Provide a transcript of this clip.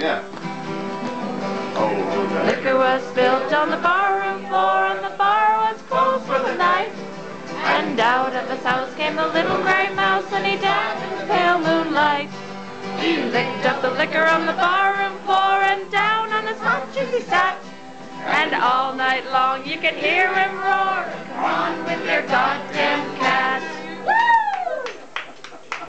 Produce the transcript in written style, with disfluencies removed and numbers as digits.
Yeah. Oh, okay. Liquor was spilled on the barroom floor, and the bar was closed for the night. And out of his house came the little gray mouse, and he danced in the pale moonlight. He licked up the liquor on the barroom floor, and down on his haunches he sat. And all night long you could hear him roar, "Come on with your goddamn